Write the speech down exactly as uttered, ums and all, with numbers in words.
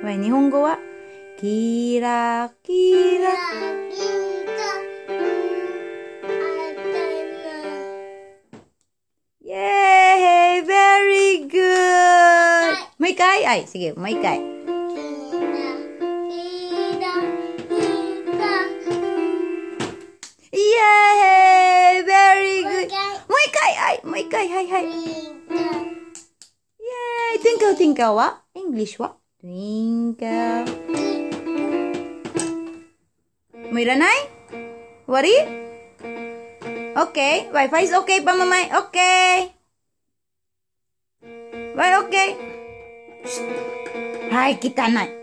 はい、日本語は、キラキラ。イェーイ very good! もう一回はい、sige, もう一回。イェーイ very good! もう一回はい、もう一回、はいはい。イェーイ twinkle twinkle は English は twinkle。もういらない終わり ?OK。Wi-Fi is OK pa mamay. OK。Bye, OK。はい、汚い。